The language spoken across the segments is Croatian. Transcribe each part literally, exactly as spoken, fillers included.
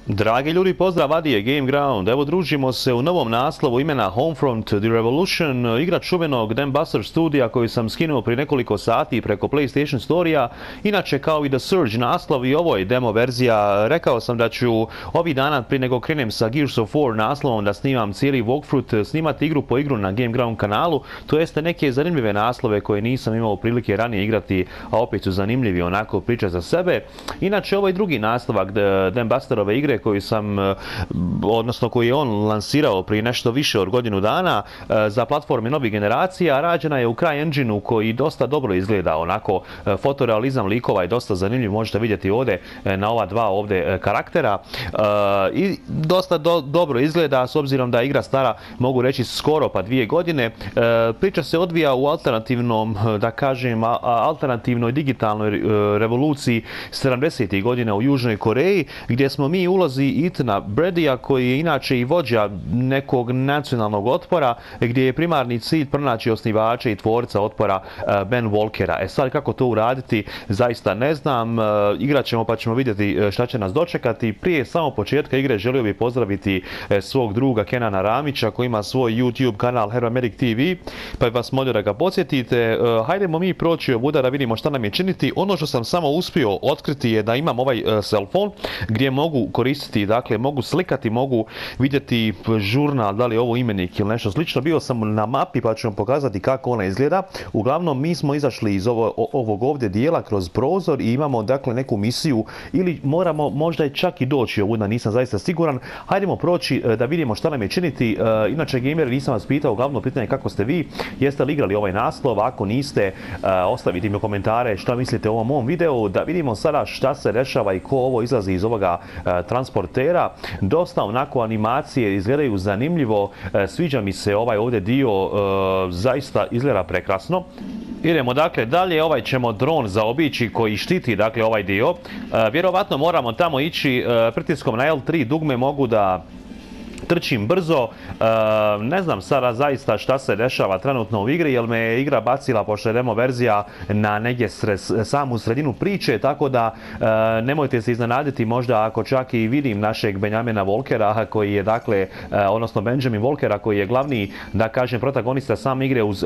Dragi ljudi, pozdrav, Adi je Gameground. Evo, družimo se u novom naslovu imena Homefront The Revolution, igra čuvenog Dambuster studija koju sam skinuo prije nekoliko sati preko PlayStation Storija. Inače, kao i The Surge naslov, i ovo je demo verzija. Rekao sam da ću ovih dana prije nego krenem sa Gears of War naslovom da snimam cijeli walkthrough, snimati igru po igru na Gameground kanalu. To jeste neke zanimljive naslove koje nisam imao prilike ranije igrati, a opet su zanimljivi, onako priča za sebe. Inače, ovo je drugi naslovak Dambusterove igre koju sam, odnosno koji je on lansirao prije nešto više od godinu dana za platforme novih generacija. Rađena je u CryEngineu koji dosta dobro izgleda, onako fotorealizam likova je dosta zanimljiv, možete vidjeti ovdje na ova dva ovdje karaktera i dosta do, dobro izgleda s obzirom da je igra stara, mogu reći, skoro pa dvije godine. Priča se odvija u alternativnom, da kažem, alternativnoj digitalnoj revoluciji sedamdesetih godina u Južnoj Koreji, gdje smo mi ulozi Ethana Bradija, koji je inače i vođa nekog nacionalnog otpora, gdje je primarni cilj pronaći osnivača i tvorca otpora Ben Walkera. E sad, kako to uraditi, zaista ne znam. Igrat ćemo pa ćemo vidjeti šta će nas dočekati. Prije samo početka igre želio bih pozdraviti svog druga Kenana Ramića koji ima svoj YouTube kanal Heroameric T V, pa vas molio da ga podsjetite. Hajdemo mi proći ovuda da vidimo šta nam je činiti. Ono što sam samo uspio otkriti je da imam ovaj cell phone gdje mogu koristiti, dakle mogu slikati, mogu vidjeti žurnal, da li je ovo imenik ili nešto slično. Bio sam na mapi pa ću vam pokazati kako ona izgleda. Uglavnom, mi smo izašli iz ovo, ovog ovdje dijela kroz prozor i imamo, dakle, neku misiju ili moramo možda i čak i doći ovuda, nisam zaista siguran. Hajdemo proći da vidimo šta nam je činiti. Inače, gameri, nisam vas pitao, glavno pitanje kako ste vi, jeste li igrali ovaj naslov? Ako niste, ostavite mi komentare šta mislite o ovom mom videu, da vidimo sada šta se dešava i ko ovo izlazi iz ovoga transportera. Dosta onako animacije izgledaju zanimljivo, sviđa mi se ovaj ovdje dio, zaista izgleda prekrasno. Idemo dakle dalje, ovaj ćemo dron zaobići koji štiti, dakle, ovaj dio. Vjerovatno moramo tamo ići, pritiskom na L tri dugme mogu da trčim brzo. Ne znam sada zaista šta se dešava trenutno u igri, jer me je igra bacila, pošto je demo verzija, na negdje samu sredinu priče, tako da nemojte se iznenaditi možda ako čak i vidim našeg Benjamina Walkera, koji je, dakle, odnosno Benjamin Walkera, koji je glavni, da kažem, protagonista same igre uz,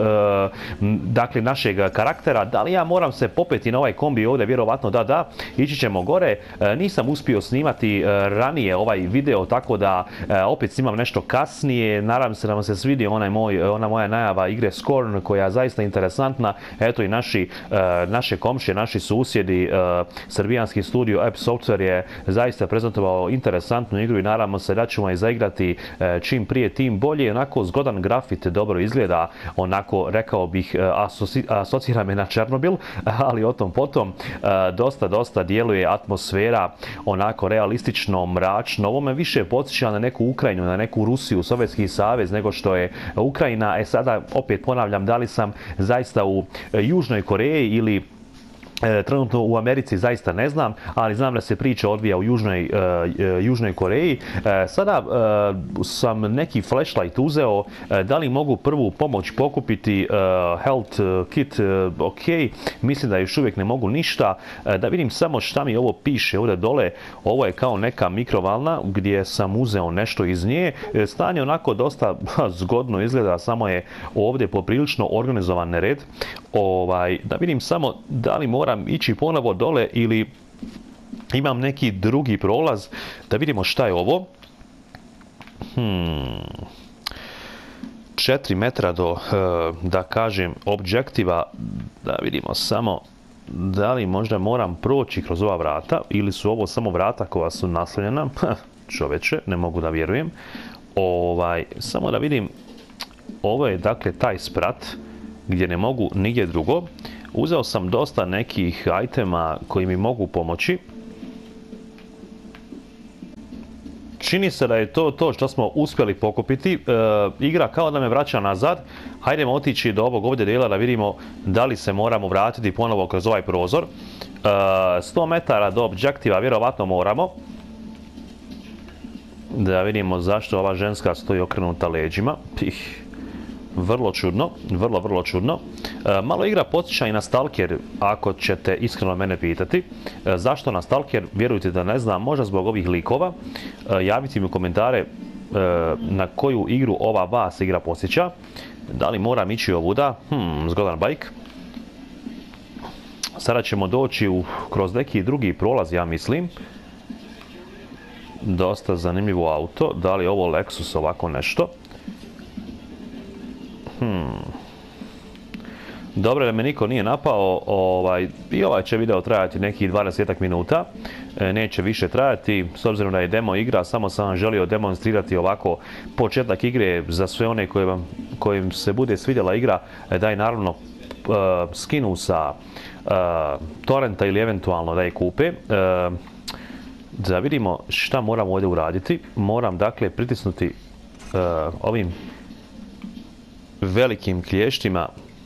dakle, našeg karaktera. Da li ja moram se popeti na ovaj kombi ovdje? Vjerovatno da, da. Ići ćemo gore. Nisam uspio snimati ranije ovaj video, tako da opet snimam nešto kasnije. Nadam se da vam se svidio onaj moj, ona moja najava igre Scorn, koja je zaista interesantna. Eto i naši, naše komšije, naši susjedi, srbijanski studio App Software je zaista prezentovao interesantnu igru i nadamo se da ćemo je zaigrati čim prije, tim bolje. Onako zgodan grafit, dobro izgleda, onako, rekao bih, asoci, asocira me na Černobil, ali o tom potom. Dosta, dosta djeluje atmosfera, onako realistično, mračno. Ovo me više podsjeća na neku Ukrajinu, na neku Rusiju, Sovjetski savez, nego što je Ukrajina. E sada opet ponavljam, da li sam zaista u Južnoj Koreji ili E, trenutno u Americi, zaista ne znam, ali znam da se priča odvija u Južnoj, e, Južnoj Koreji. E, sada e, sam neki flashlight uzeo, e, da li mogu prvu pomoć pokupiti, e, health kit, e, ok, mislim da još uvijek ne mogu ništa. E, da vidim samo šta mi ovo piše ovdje dole. Ovo je kao neka mikrovalna gdje sam uzeo nešto iz nje. E, stanje onako dosta zgodno izgleda, samo je ovdje poprilično organizovan nered. Ovaj, da vidim samo da li moram ići ponovo dole ili imam neki drugi prolaz. Da vidimo šta je ovo. Hmm. četiri metra do, da kažem, objektiva. Da vidimo samo da li možda moram proći kroz ova vrata ili su ovo samo vrata koja su naslonjena. Čoveče, ne mogu da vjerujem. Ovaj, samo da vidim. Ovo je, dakle, taj sprat gdje ne mogu nigdje drugo. Uzeo sam dosta nekih itema koji mi mogu pomoći. Čini se da je to to što smo uspjeli pokupiti. E, igra kao da me vraća nazad. Hajdemo otići do ovog ovdje dijela da vidimo da li se moramo vratiti ponovo kroz ovaj prozor. E, sto metara do objektiva vjerovatno moramo. Da vidimo zašto ova ženska stoji okrenuta leđima. Ih. Vrlo čudno, vrlo, vrlo čudno. E, malo igra podsjeća i na Stalker, ako ćete iskreno mene pitati. E, zašto na Stalker? Vjerujte da ne znam, možda zbog ovih likova. E, javite mi u komentare e, na koju igru ova vas igra podsjeća. Da li moram ići ovuda? Hmm, zgodan bajk. Sada ćemo doći u, kroz neki drugi prolaz, ja mislim. Dosta zanimljivo auto. Da li je ovo Lexus ovako nešto? Hmm. Dobro da me niko nije napao, ovaj, i ovaj će video trajati nekih dvadesetak minuta, e, neće više trajati, s obzirom da je demo igra, samo sam vam želio demonstrirati ovako početak igre za sve one koje vam, kojim se bude svidjela igra, da je naravno uh, skinu sa uh, torrenta ili eventualno da je kupe. Uh, da vidimo šta moram ovdje uraditi. Moram dakle pritisnuti uh, ovim velikim klještima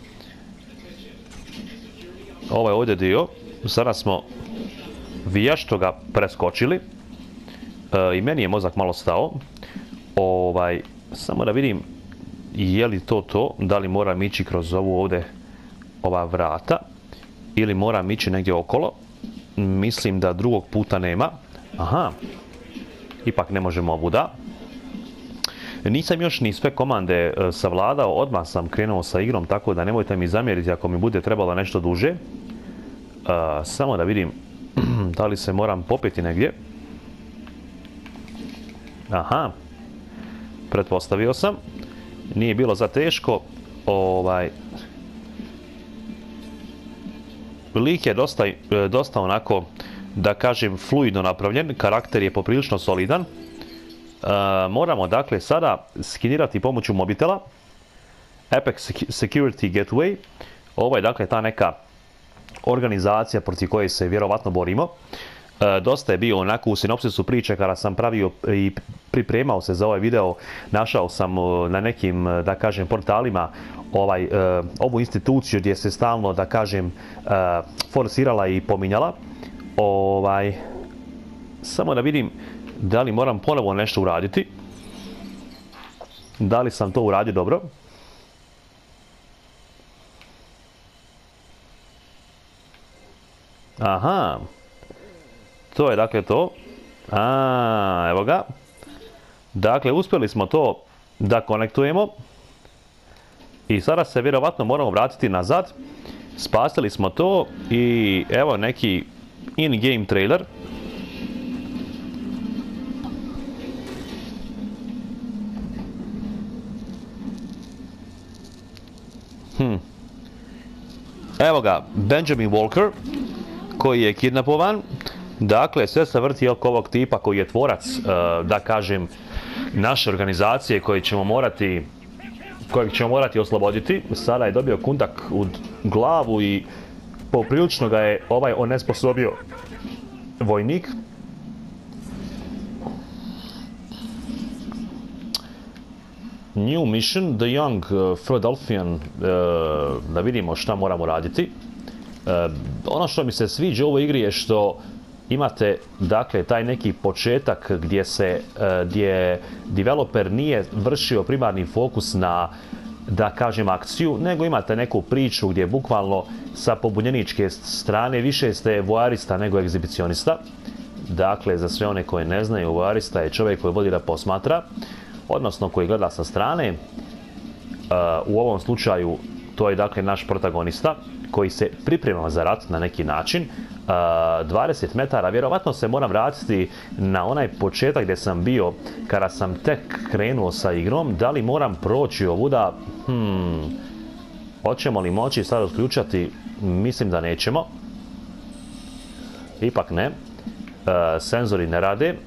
ovaj ovdje dio. Sada smo vješto ga preskočili e, i meni je mozak malo stao. Ovaj, samo da vidim je li to to, da li moram ići kroz ovu ovdje ova vrata ili moram ići negdje okolo. Mislim da drugog puta nema. Aha, ipak ne možemo ovuda. Nisam još ni sve komande e, savladao, odmah sam krenuo sa igrom, tako da nemojte mi zamjeriti ako mi bude trebalo nešto duže. E, samo da vidim da li se moram popeti negdje. Aha, pretpostavio sam. Nije bilo za teško. Ovaj... Lik je dosta, dosta onako, da kažem, fluidno napravljen. Karakter je poprilično solidan. Uh, moramo dakle sada skinirati pomoću mobitela Apex Security Gateway. Ovo je dakle ta neka organizacija protiv koje se vjerovatno borimo. Uh, dosta je bio onako u sinopsisu priče kada sam pravio i pripremao se za ovaj video. Našao sam uh, na nekim, da kažem, portalima ovaj, uh, ovu instituciju gdje se stalno, da kažem, uh, forsirala i pominjala. Ovaj, samo da vidim da li moram ponovo nešto uraditi. Da li sam to uradio dobro? Aha. To je dakle to. A, evo ga. Dakle, uspjeli smo to da konektujemo. I sada se vjerovatno moramo vratiti nazad. Spasili smo to i evo neki in-game trailer. Hmm. Evo ga, Benjamin Walker, koji je kidnapovan. Dakle, sve se vrti oko ovog tipa koji je tvorac, uh, da kažem, naše organizacije koje ćemo morati, kojeg ćemo morati osloboditi. Sada je dobio kundak u glavu i poprilično ga je ovaj onesposobio vojnik. New mission, the young uh, Philadelphian, uh, da vidimo šta moramo raditi. Uh, ono što mi se sviđa u ovoj igri je što imate, dakle, taj neki početak gdje se, uh, gdje developer nije vršio primarni fokus na, da kažem, akciju, nego imate neku priču gdje bukvalno sa pobunjeničke strane više ste voarista nego egzibicionista. Dakle, za sve one koje ne znaju, voarista je čovjek koji voli da posmatra, odnosno koji gleda sa strane. Uh, u ovom slučaju to je dakle naš protagonista koji se priprema za rat na neki način. Uh, dvadeset metara, vjerovatno se moram vratiti na onaj početak gdje sam bio kada sam tek krenuo sa igrom. Da li moram proći ovuda? Hmm. Hoćemo li moći sad otključati? Mislim da nećemo. Ipak ne. Uh, senzori ne rade.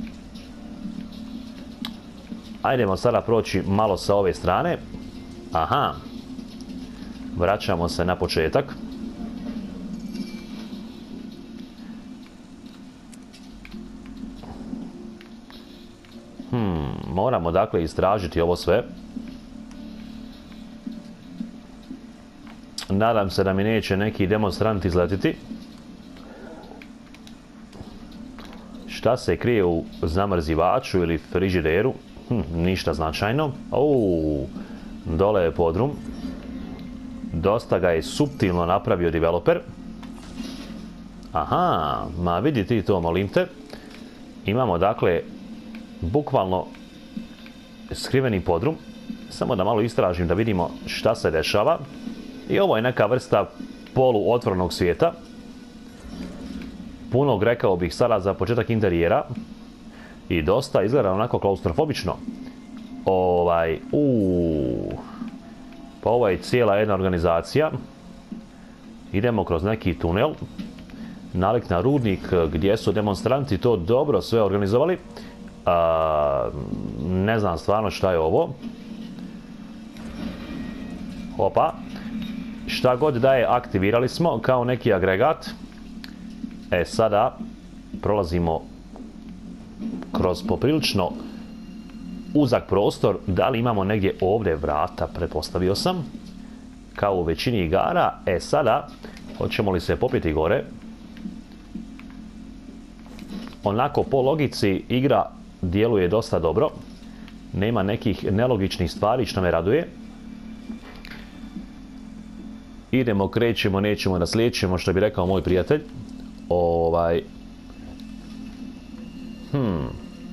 Ajdemo sada proći malo sa ove strane. Aha. Vraćamo se na početak. Hmm, moramo dakle istražiti ovo sve. Nadam se da mi neće neki demonstrant izletiti. Šta se krije u zamrzivaču ili frižideru? Hm, ništa značajno. Ouu, Dole je podrum. Dosta ga je suptilno napravio developer. Aha, ma vidi ti to, molim te. Imamo dakle bukvalno skriveni podrum. Samo da malo istražim da vidimo šta se dešava. I ovo je neka vrsta polu otvorenog svijeta. Punog, rekao bih sada za početak interijera. I dosta izgleda onako klaustrofobično. Ovaj, uuu. Pa ovo je cijela jedna organizacija. Idemo kroz neki tunel. Nalik na rudnik gdje su demonstranti to dobro sve organizovali. A, ne znam stvarno šta je ovo. Opa. Šta god da je, aktivirali smo kao neki agregat. E sada prolazimo kroz poprilično uzak prostor. Da li imamo negdje ovdje vrata, pretpostavio sam, kao u većini igara. E sada, hoćemo li se popiti gore? Onako po logici igra djeluje dosta dobro. Nema nekih nelogičnih stvari što me raduje. Idemo, krećemo, nećemo da slijećemo, što bi rekao moj prijatelj. Ovaj... Hmm...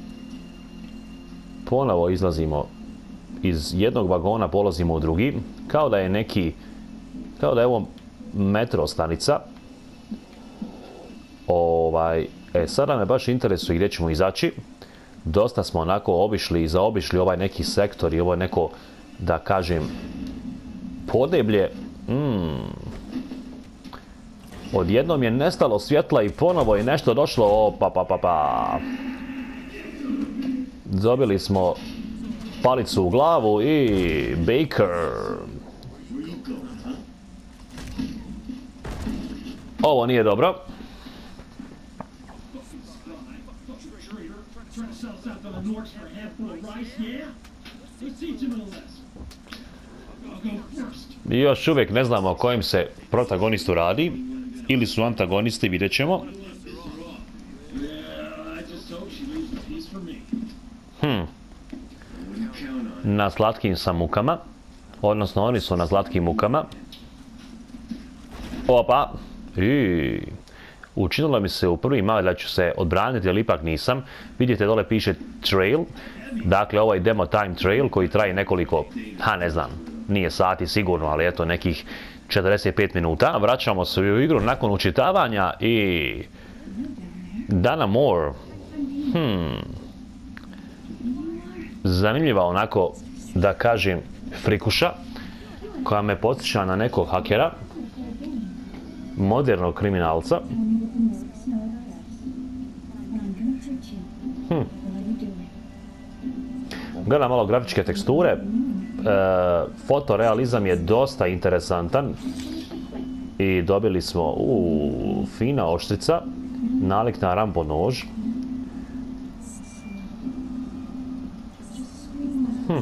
Ponovo izlazimo iz jednog vagona, polazimo u drugi. Kao da je neki... Kao da je ovo metro stanica. Ovaj... E, sada me baš interesuje gdje ćemo izaći. Dosta smo onako obišli i zaobišli ovaj neki sektor i ovo je neko, da kažem, podeblje. Hmm. Odjednom je nestalo svjetla i ponovo je nešto došlo. Opa, pa, pa, pa. Dobili smo palicu u glavu i Baker. Ovo nije dobro. Još uvijek ne znamo o kojem se protagonistu radi. Ili su antagonisti, vidjet ćemo. Hmm. Na slatkim sam mukama. Odnosno, oni su na slatkim mukama. Opa. I... Učinilo mi se u prvi mal da ću se odbraniti, ali ipak nisam. Vidite, dole piše trail. Dakle, ovo je demo time trail koji traje nekoliko, ha ne znam, nije sati sigurno, ali eto nekih četrdeset pet minuta. Vraćamo se u igru nakon učitavanja i... Dana Moore. Hmm... Zanimljiva onako, da kažem, frikuša, koja me podsjeća na nekog hakera, modernog kriminalca. Hm. Gledam malo grafičke teksture. E, fotorealizam je dosta interesantan. I dobili smo u fina oštrica, nalik na Rambo nož. Hm.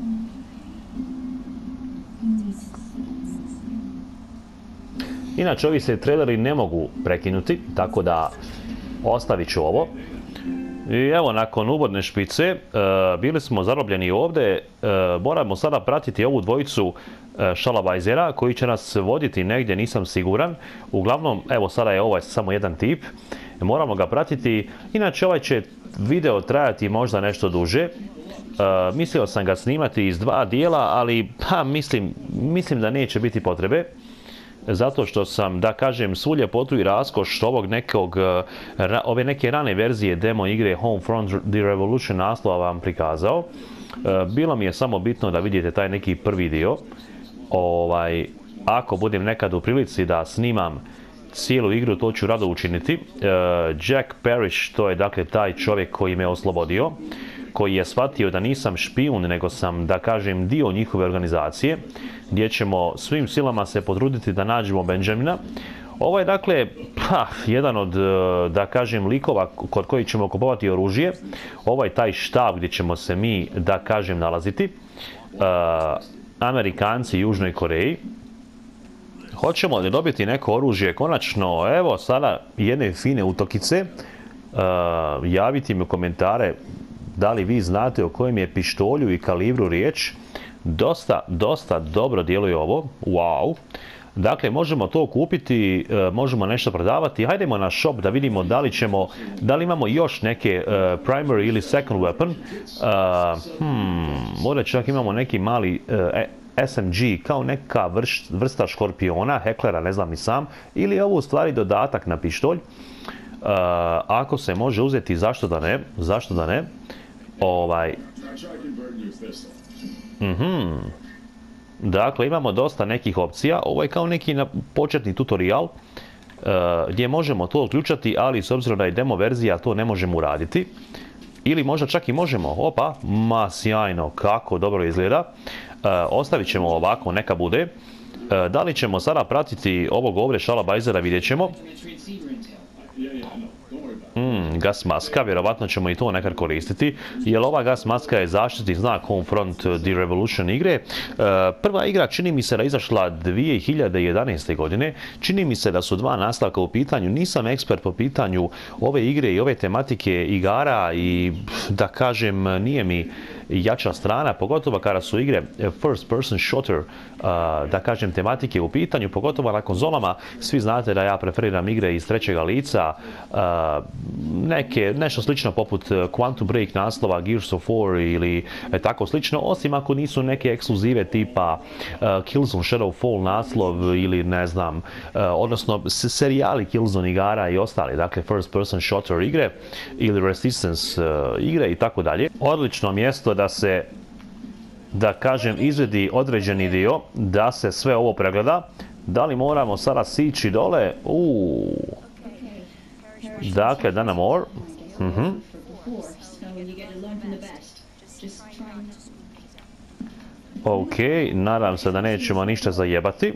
Inače, ovi se traileri ne mogu prekinuti, tako da ostavit ću ovo. I evo, nakon uvodne špice, e, bili smo zarobljeni ovdje. E, moramo sada pratiti ovu dvojicu e, šalabajzera koji će nas voditi negdje, nisam siguran. Uglavnom, evo sada je ovaj samo jedan tip. Moramo ga pratiti. Inače, ovaj će video trajati možda nešto duže. Uh, mislio sam ga snimati iz dva dijela, ali pa mislim, mislim da neće biti potrebe. Zato što sam, da kažem, svu ljepotu i raskoš ovog nekog, ra, ove neke rane verzije demo igre Homefront The Revolution naslova vam prikazao. Uh, bilo mi je samo bitno da vidite taj neki prvi dio. Ovaj, ako budem nekad u prilici da snimam cijelu igru, to ću rado učiniti. Uh, Jack Parrish, to je dakle taj čovjek koji me oslobodio, koji je shvatio da nisam špijun, nego sam, da kažem, dio njihove organizacije, gdje ćemo svim silama se potruditi da nađemo Benjamina. Ovo je, dakle, pa, jedan od, da kažem, likova kod kojih ćemo kupovati oružje. Ovo je taj štab gdje ćemo se mi, da kažem, nalaziti. Uh, Amerikanci u Južnoj Koreji. Hoćemo li dobiti neko oružje? Konačno, evo sada jedne fine utokice. Uh, javiti mi u komentare da li vi znate o kojem je pištolju i kalibru riječ. Dosta, dosta dobro djeluje ovo. Wow. Dakle, možemo to kupiti, možemo nešto prodavati. Hajdemo na shop da vidimo da li ćemo, da li imamo još neke uh, primary ili second weapon. Uh, hmm, možda čak imamo neki mali uh, S M G kao neka vrš, vrsta škorpiona, heklera, ne znam ni sam, ili je ovo u stvari dodatak na pištolj. Uh, ako se može uzeti, zašto da ne? Zašto da ne? Ovaj. Mhm. Dakle, imamo dosta nekih opcija. Ovo je kao neki početni tutorial uh, gdje možemo to uključati, ali s obzirom da je demo verzija to ne možemo uraditi. Ili možda čak i možemo. Opa, ma sjajno, kako dobro izgleda. Uh, ostavit ćemo ovako, neka bude. Uh, da li ćemo sada pratiti ovog ovdje šalabajzera, vidjet ćemo. Mm, gas maska, vjerovatno ćemo i to nekad koristiti, jer ova gas maska je zaštitni znak Homefront The Revolution igre. E, prva igra čini mi se da je izašla dvije hiljade jedanaeste. godine, čini mi se da su dva nastavka u pitanju, nisam ekspert po pitanju ove igre i ove tematike igara i da kažem nije mi jača strana, pogotovo kada su igre first person shooter, uh, da kažem tematike u pitanju, pogotovo na konzolama. Svi znate da ja preferiram igre iz trećega lica, uh, neke, nešto slično poput Quantum Break naslova, Gears of War ili e, tako slično, osim ako nisu neke ekskluzive tipa uh, Killzone Shadowfall naslov ili ne znam, uh, odnosno serijali Killzone igara i ostali, dakle first person shooter igre ili Resistance uh, igre i tako dalje. Odlično mjesto da se, da kažem, izvedi određeni dio, da se sve ovo pregleda. Da li moramo sada sići dole? Uuu. Dakle, Dana Moore. Uh-huh. Ok, nadam se da nećemo ništa zajebati.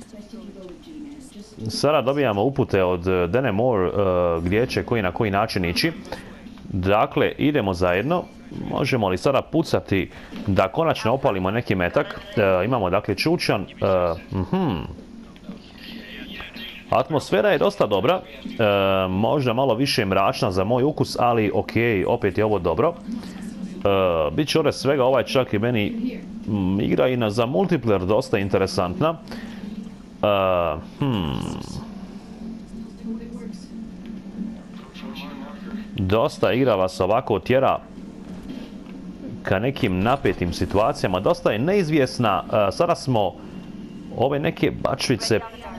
Sada dobijamo upute od Dana Moore uh, gdje će koji na koji način ići. Dakle, idemo zajedno. Možemo li sada pucati da konačno opalimo neki metak? E, imamo dakle čučan. E, uh-huh. Atmosfera je dosta dobra. E, možda malo više mračna za moj ukus, ali ok, opet je ovo dobro. E, Biće ovdje svega, ovaj čak i meni m, igra i na, za multiplayer dosta interesantna. E, hmm. Dosta igra vas ovako tjera ka nekim napetim situacijama, dosta je neizvjesna. Uh, sada smo ove neke bačvice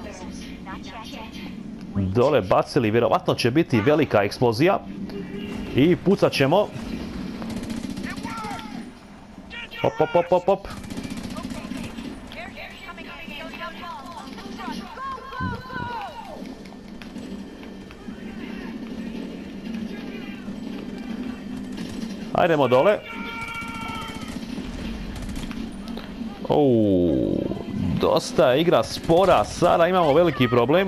dole bacili, vjerovatno će biti velika eksplozija i pucat ćemo. Hop, hop, hop, hop, hop. Ajdemo dole. Uuu, dosta je igra spora, sada imamo veliki problem.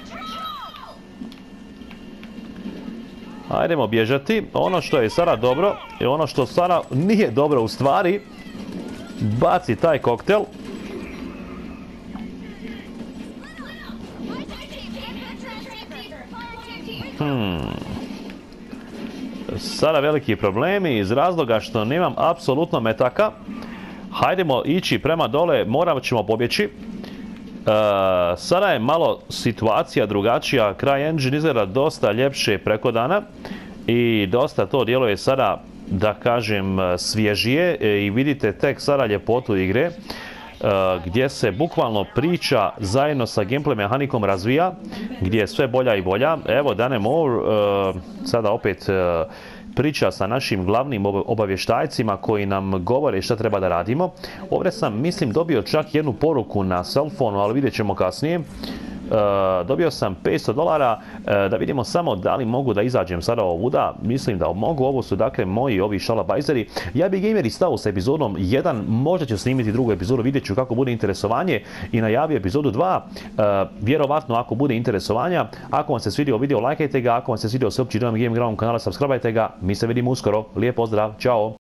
Ajdemo bježati. Ono što je sada dobro i ono što sada nije dobro u stvari, baci taj koktel. Hmm. Sada veliki problemi iz razloga što nemam apsolutno metaka. Hajdemo ići prema dole, morat ćemo pobjeći. E, sada je malo situacija drugačija, CryEngine izgleda dosta ljepše preko dana i dosta to djeluje sada, da kažem, svježije i vidite tek sada ljepotu igre. E, gdje se bukvalno priča zajedno sa gameplay mehanikom razvija, gdje je sve bolja i bolja. Evo Dana Moore e, sada opet e, priča sa našim glavnim obavještajcima koji nam govore šta treba da radimo. Ovdje sam, mislim, dobio čak jednu poruku na cellfonu, ali vidjet ćemo kasnije. Uh, dobio sam petsto dolara, uh, da vidimo samo da li mogu da izađem sada ovuda. Mislim da mogu, ovo su dakle moji ovi šalabajzeri. Ja bi gameri stao sa epizodom jedan, možda ću snimiti drugu epizodu, vidjet ću kako bude interesovanje i najavio epizodu dva. Uh, vjerovatno ako bude interesovanja, ako vam se svidio video, lajkajte ga, ako vam se svidio se opći Game Ground kanala, subscribeajte ga. Mi se vidimo uskoro, lijep pozdrav, čao!